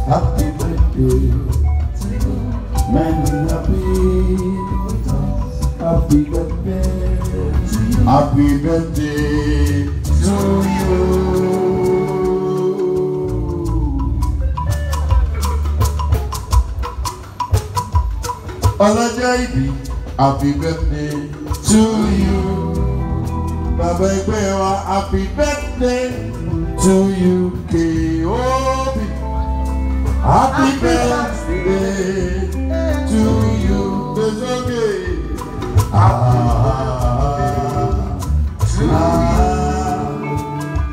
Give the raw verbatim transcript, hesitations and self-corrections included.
Happy birthday. Many happy. Happy birthday. Happy birthday to you. Olajaidi, happy birthday to you. Baba Igbewa, happy birthday to you. K O B, happy birthday to you. It's okay. Ah, ah,